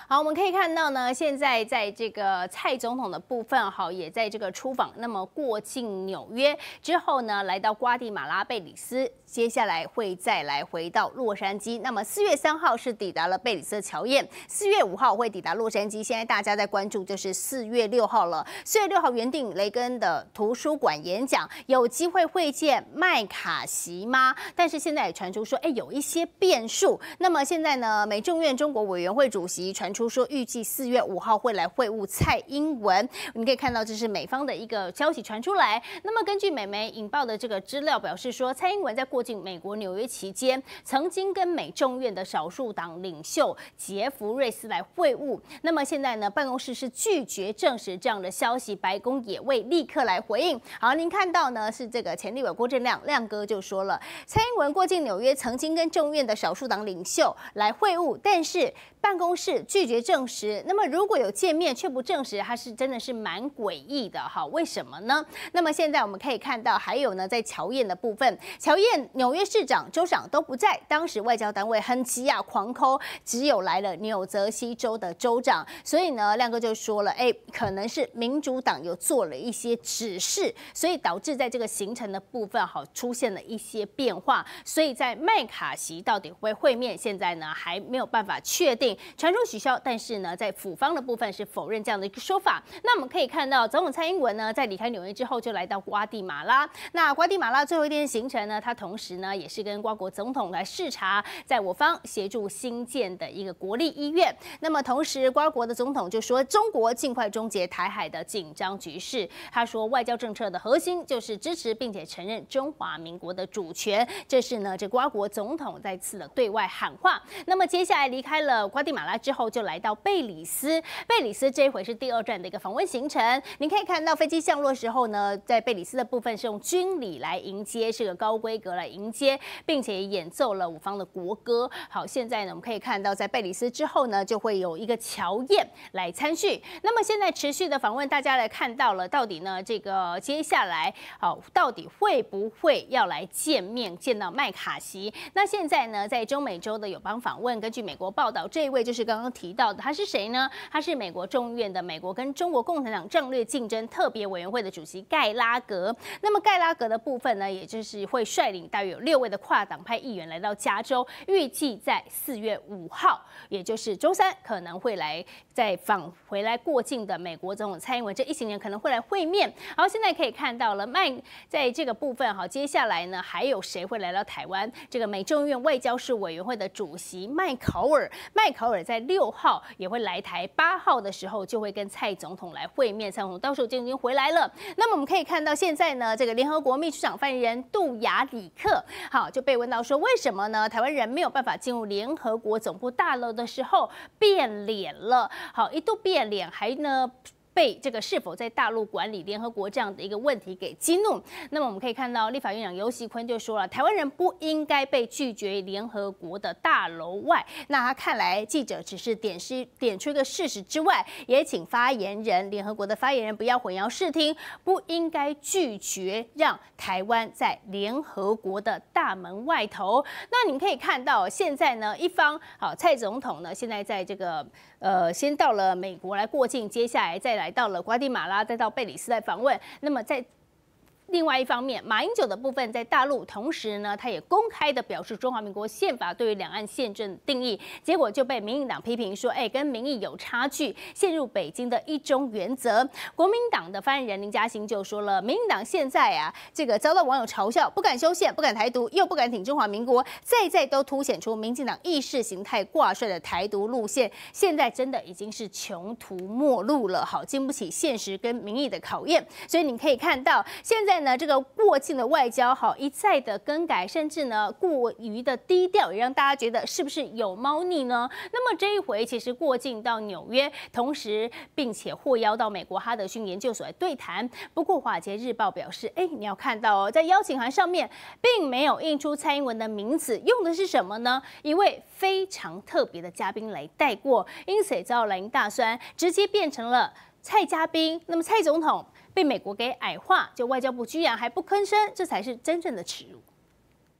好，我们可以看到呢，现在在这个蔡总统的部分，好，也在这个出访。那么过境纽约之后呢，来到瓜地马拉、贝里斯，接下来会再来回到洛杉矶。那么4月3号是抵达了贝里斯的乔宴，4月5号会抵达洛杉矶。现在大家在关注就是4月6号了。4月6号原定雷根的图书馆演讲，有机会会见麦卡锡吗？但是现在也传出说，有一些变数。那么现在呢，美众院中国委员会主席传出说，预计4月5号会来会晤蔡英文。你可以看到，这是美方的一个消息传出来。那么根据美媒引爆的这个资料表示说，蔡英文在过境美国纽约期间，曾经跟美众院的少数党领袖杰弗瑞斯来会晤。那么现在呢，办公室是拒绝证实这样的消息，白宫也未立刻来回应。好，您看到呢是这个前立委郭正亮哥就说了，蔡英文过境纽约曾经跟众院的少数党领袖来会晤，但是办公室拒绝证实。那么如果有见面却不证实，它是真的是蛮诡异的哈？为什么呢？那么现在我们可以看到，还有呢，在乔宴的部分，乔宴纽约市长、州长都不在，当时外交单位很急啊，狂抠，只有来了纽泽西州的州长。所以呢，亮哥就说了，可能是民主党有做了一些指示，所以导致在这个行程的部分好出现了一些变化。所以在麦卡锡到底会不会会面，现在呢还没有办法确定，传出取消。但是呢，在府方的部分是否认这样的一个说法。那我们可以看到，总统蔡英文呢在离开纽约之后，就来到瓜地马拉。那瓜地马拉最后一天的行程呢，他同时呢也是跟瓜国总统来视察，在我方协助新建的一个国立医院。那么同时，瓜国的总统就说，中国尽快终结台海的紧张局势。他说，外交政策的核心就是支持并且承认中华民国的主权。这是呢，这瓜国总统再次的对外喊话。那么接下来离开了瓜地马拉之后，就来到贝里斯。贝里斯这一回是第2站的一个访问行程。你可以看到飞机降落的时候呢，在贝里斯的部分是用军礼来迎接，是个高规格来迎接，并且也演奏了我方的国歌。好，现在呢，我们可以看到在贝里斯之后呢，就会有一个乔宴来参叙。那么现在持续的访问，大家来看到了，到底呢这个接下来到底会不会要来见到麦卡锡？那现在呢，在中美洲的友邦访问，根据美国报道，这一位就是刚刚提到的，他是谁呢？他是美国众议院的美国跟中国共产党战略竞争特别委员会的主席盖拉格。那么盖拉格的部分呢，也就是会率领大约有6位的跨党派议员来到加州，预计在4月5号，也就是周3，可能会来再返回来过境的美国总统蔡英文这一行人可能会来会面。好，现在可以看到了在这个部分好，接下来呢还有谁会来到台湾？这个美众议院外交事委员会的主席麦考尔在6号也会来台，8号的时候就会跟蔡总统来会面。蔡总统到时候就已经回来了。那么我们可以看到，现在呢，这个联合国秘书长发言人杜亚里克，好，就被问到说，为什么呢？台湾人没有办法进入联合国总部大楼的时候变脸了？好，一度变脸，还呢被这个是否在大陆管理联合国这样的一个问题给激怒。那么我们可以看到，立法院长游锡堃就说了，台湾人不应该被拒绝联合国的大楼外。那他看来记者只是点出一个事实之外，也请联合国的发言人不要混淆视听，不应该拒绝让台湾在联合国的大门外头。那你们可以看到，现在呢，一方好蔡总统呢，现在在这个先到了美国来过境，接下来再来到了瓜地马拉，再到贝里斯来访问。那么在另外一方面，马英九的部分在大陆，同时呢，他也公开的表示中华民国宪法对于两岸宪政定义，结果就被民进党批评说，跟民意有差距，陷入北京的一中原则。国民党的发言人林嘉欣就说了，民进党现在这个遭到网友嘲笑，不敢修宪，不敢台独，又不敢挺中华民国，再都凸显出民进党意识形态挂帅的台独路线，现在真的已经是穷途末路了，好，经不起现实跟民意的考验。所以你可以看到，现在呢，这个过境的外交好一再的更改，甚至呢过于的低调，也让大家觉得是不是有猫腻呢？那么这一回其实过境到纽约，同时并且获邀到美国哈德逊研究所来对谈。不过华尔街日报表示，你要看到哦，在邀请函上面并没有印出蔡英文的名字，用的是什么呢？一位非常特别的嘉宾来带过，因此也遭到蓝大酸，直接变成了蔡嘉宾。那么蔡总统被美国给矮化，就外交部居然还不吭声，这才是真正的耻辱。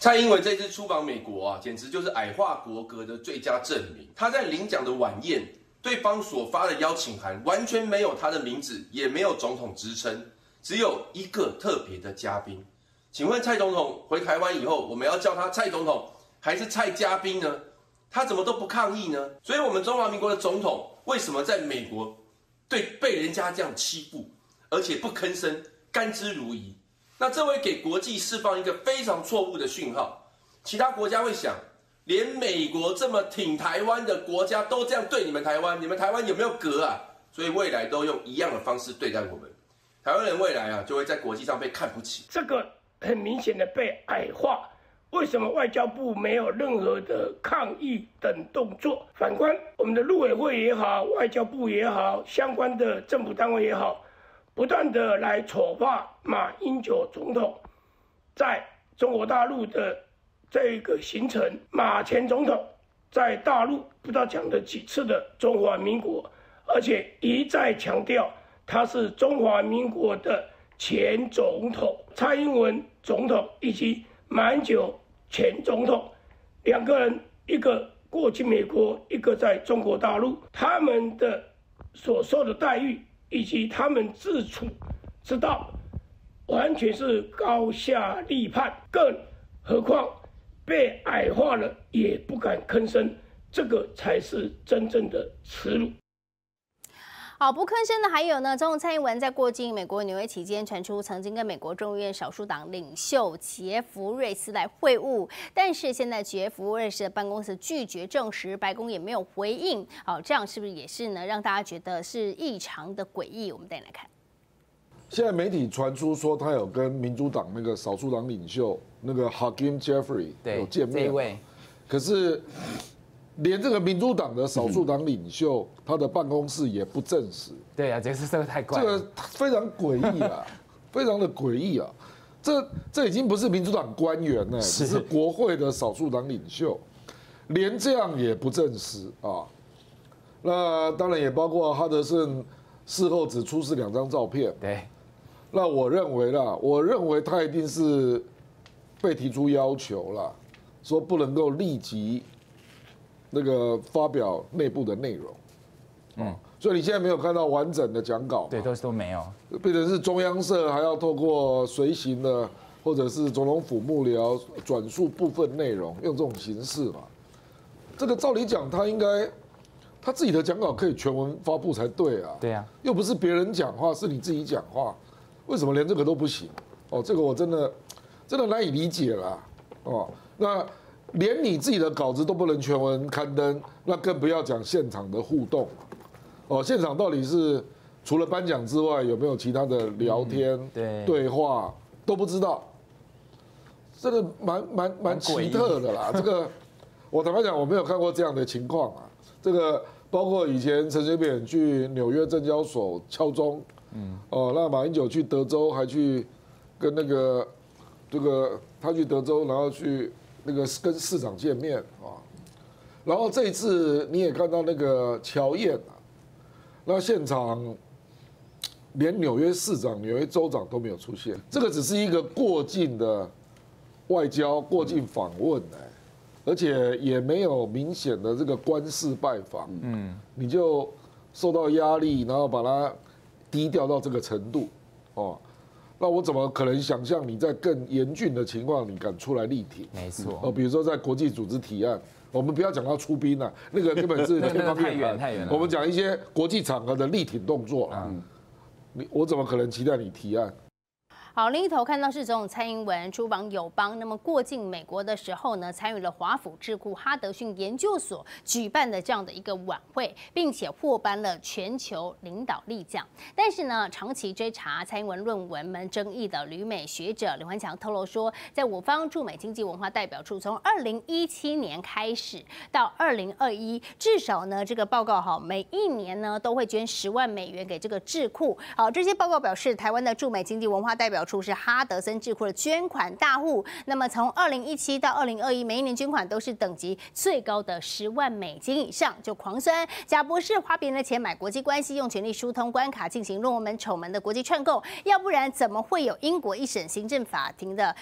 蔡英文这次出访美国啊，简直就是矮化国格的最佳证明。他在领奖的晚宴，对方所发的邀请函完全没有他的名字，也没有总统之称，只有一个特别的嘉宾。请问蔡总统回台湾以后，我们要叫他蔡总统还是蔡嘉宾呢？他怎么都不抗议呢？所以，我们中华民国的总统为什么在美国被人家这样欺负，而且不吭声，甘之如饴？那这会给国际释放一个非常错误的讯号。其他国家会想，连美国这么挺台湾的国家都这样对你们台湾，你们台湾有没有格啊？所以未来都用一样的方式对待我们，台湾人未来啊就会在国际上被看不起。 这个很明显的被矮化。为什么外交部没有任何的抗议等动作？反观我们的陆委会也好，外交部也好，相关的政府单位也好，不断的来丑化马英九总统在中国大陆的这个行程。马前总统在大陆不知道讲了几次的中华民国，而且一再强调他是中华民国的前总统。蔡英文总统以及马英九前总统两个人，一个过去美国，一个在中国大陆，他们的所受的待遇以及他们自处之道，完全是高下立判。更何况被矮化了也不敢吭声，这个才是真正的耻辱。 好，不吭声的还有呢，总统蔡英文在过境美国纽约期间，传出曾经跟美国众议院少数党领袖杰弗瑞斯来会晤，但是现在杰弗瑞斯的办公室拒绝证实，白宫也没有回应。好，这样是不是也是呢，让大家觉得是异常的诡异？我们带来看。 现在媒体传出说，他有跟民主党那个少数党领袖那个 Hakeem Jeffrey 有见面，这位，可是连这个民主党的少数党领袖，他的办公室也不证实。 对啊，这个太怪了， 这个非常诡异啊，非常的诡异啊！这已经不是民主党官员了，只是国会的少数党领袖，连这样也不证实啊。那当然也包括哈德森事后只出示2张照片。 对， 那我认为他一定是被提出要求了，说不能够立即那个发表内部的内容，所以你现在没有看到完整的讲稿， 对，都没有， 变成是中央社还要透过随行的或者是总统府幕僚转述部分内容，用这种形式嘛。这个照理讲，他应该他自己的讲稿可以全文发布才对啊， 对啊， 又不是别人讲话，是你自己讲话，为什么连这个都不行？哦，这个我真的难以理解了，哦，那。连你自己的稿子都不能全文刊登，那更不要讲现场的互动。哦，现场到底是除了颁奖之外，有没有其他的聊天、对话都不知道，这个蛮奇特的啦。这个我坦白讲，我没有看过这样的情况啊。这个包括以前陈水扁去纽约证交所敲钟，那马英九去德州还去跟那个他去德州，然后去。那个跟市长见面啊，然后这一次你也看到那个乔宴啊，那现场连纽约市长、纽约州长都没有出现，这个只是一个过境的外交、过境访问而且也没有明显的这个官事拜访，你就受到压力，然后把它低调到这个程度，哦。那我怎么可能想象你在更严峻的情况，你敢出来力挺？ 没错， 比如说在国际组织提案，我们不要讲到出兵了，那个根本是天方夜谭， 太远了。 我们讲一些国际场合的力挺动作我怎么可能期待你提案？ 好，另一头看到是总统蔡英文出访友邦，那么过境美国的时候呢，参与了华府智库哈德逊研究所举办的这样的一个晚会，并且获颁了全球领导力奖。但是呢，长期追查蔡英文论文门争议的旅美学者李焕强透露说，在我方驻美经济文化代表处从2017年开始到2021，至少呢这个报告每一年呢都会捐10万美元给这个智库。好，这些报告表示，台湾的驻美经济文化代表处是哈德森智库的捐款大户，那么从2017到2021，每一年捐款都是等级最高的10万美金以上，就狂酸贾博士花别人的钱买国际关系，用权力疏通关卡进行论文门丑门的国际串购，要不然怎么会有英国一审行政法庭的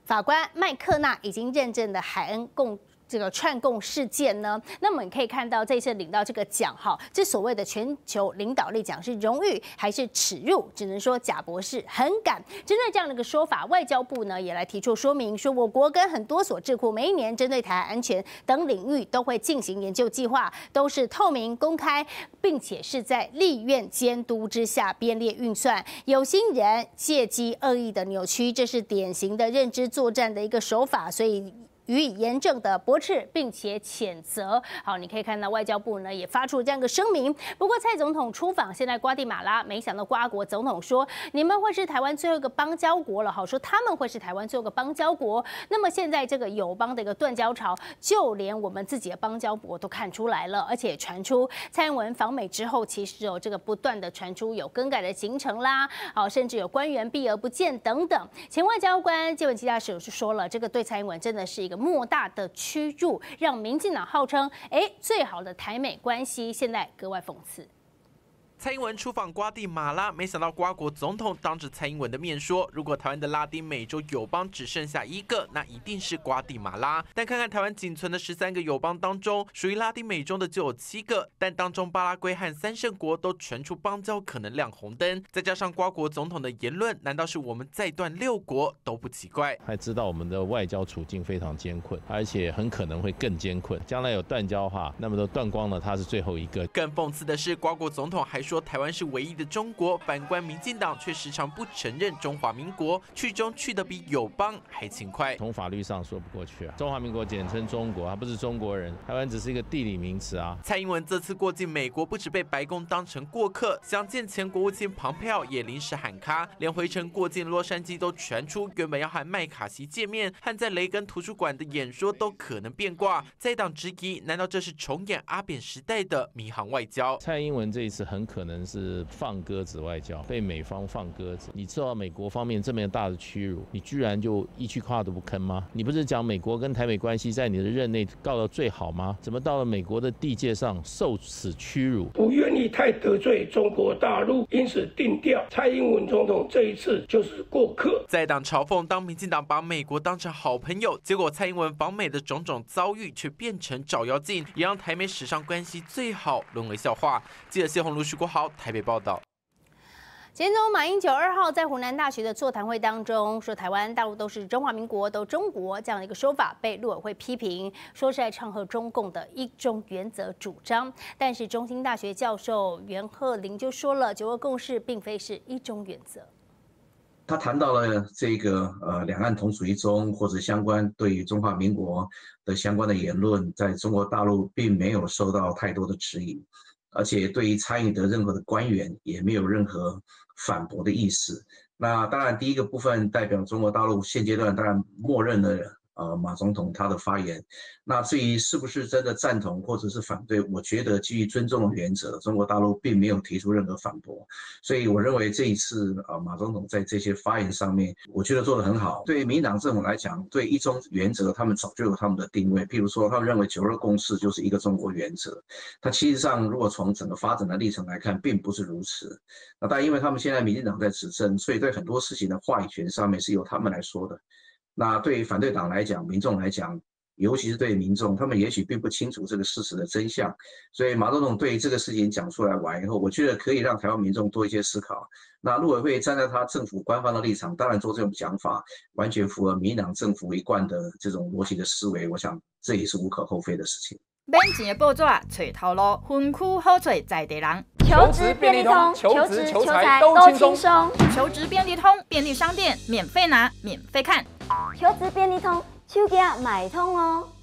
法官麦克纳已经认证的海恩这个串供事件呢，那么你可以看到这次领到这个奖哈，这所谓的全球领导力奖是荣誉还是耻辱？只能说贾博士很敢。针对这样的一个说法，外交部呢也来提出说明，说我国跟很多所智库每一年针对台海安全等领域都会进行研究计划，都是透明公开，并且是在立院监督之下编列运算。有心人借机恶意的扭曲，这是典型的认知作战的一个手法，所以予以严正的驳斥，并且谴责。好，你可以看到外交部呢也发出这样一个声明。不过蔡总统出访现在瓜地马拉，没想到瓜国总统说你们会是台湾最后一个邦交国了。好，说他们会是台湾最后一个邦交国。那么现在这个友邦的一个断交潮，就连我们自己的邦交国都看出来了，而且传出蔡英文访美之后，其实有这个不断的传出有更改的行程啦，好，甚至有官员避而不见等等。前外交官介文基大使是说了，这个对蔡英文真的是一个莫大的屈辱，让民进党号称最好的台美关系，现在格外讽刺。 蔡英文出访瓜地马拉，没想到瓜国总统当着蔡英文的面说，如果台湾的拉丁美洲友邦只剩下一个，那一定是瓜地马拉。但看看台湾仅存的13个友邦当中，属于拉丁美洲的就有7个，但当中巴拉圭和3圣国都传出邦交可能亮红灯。再加上瓜国总统的言论，难道是我们再断6国都不奇怪？ 还知道我们的外交处境非常艰困，而且很可能会更艰困。将来有断交的话，那么都断光了，他是最后一个。 更讽刺的是，瓜国总统还说台湾是唯一的中国，反观民进党却时常不承认中华民国，去中去得比友邦还勤快。 从法律上说不过去啊，中华民国简称中国，它不是中国人，台湾只是一个地理名词啊。 蔡英文这次过境美国，不止被白宫当成过客，想见前国务卿庞佩奥也临时喊卡，连回程过境洛杉矶都传出原本要和麦卡锡见面，和在雷根图书馆的演说都可能变卦。在党质疑，难道这是重演阿扁时代的迷航外交？ 蔡英文这一次很可能是放鸽子外交，被美方放鸽子。你知道美国方面这么大的屈辱，你居然就一句话都不吭吗？你不是讲美国跟台美关系在你的任内告到最好吗？怎么到了美国的地界上受此屈辱？ 不愿意太得罪中国大陆，因此定调蔡英文总统这一次就是过客。 在党嘲讽，当民进党把美国当成好朋友，结果蔡英文访美的种种遭遇却变成照妖镜，也让台美史上关系最好沦为笑话。记者谢宏如、徐国豪台北报道。 前总统马英九2号在湖南大学的座谈会当中说，台湾、大陆都是中华民国，都中国这样的一个说法被陆委会批评，说是在唱和中共的一中原则主张。但是中兴大学教授袁鹤龄就说了，9二共识并非是一中原则。 他谈到了这个两岸同属一中或者相关对于中华民国的相关的言论，在中国大陆并没有受到太多的质疑，而且对于参与的任何的官员也没有任何反驳的意思。那当然，第一个部分代表中国大陆现阶段当然默认了马总统他的发言。那至于是不是真的赞同或者是反对，我觉得基于尊重的原则，中国大陆并没有提出任何反驳。所以我认为这一次马总统在这些发言上面，我觉得做得很好。对民进党政府来讲，对一中原则他们早就有他们的定位，譬如说他们认为9二共识就是一个中国原则。它其实上如果从整个发展的历程来看，并不是如此。那但因为他们现在民进党在执政，所以对很多事情的话语权上面是由他们来说的。那对于反对党来讲，民众来讲，尤其是对民众，他们也许并不清楚这个事实的真相，所以马总统对于这个事情讲出来完以后，我觉得可以让台湾民众多一些思考。那陆委会站在他政府官方的立场，当然做这种讲法，完全符合民进党政府一贯的这种逻辑的思维，我想这也是无可厚非的事情。 免钱的报纸找头路，分区好找在地人。 求职便利通，求职求财都轻松。 求职便利通，便利商店免费拿，免费看。 求职便利通，手机买通哦。